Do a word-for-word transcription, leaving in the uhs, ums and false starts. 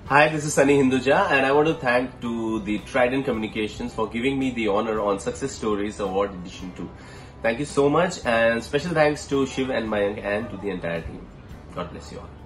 Hi, this is Sunny Hinduja, and I want to thank to the Trident Communications for giving me the honor on Success Stories Award Edition two. Thank you so much, and special thanks to Shiv and Mayank and to the entire team. God bless you all.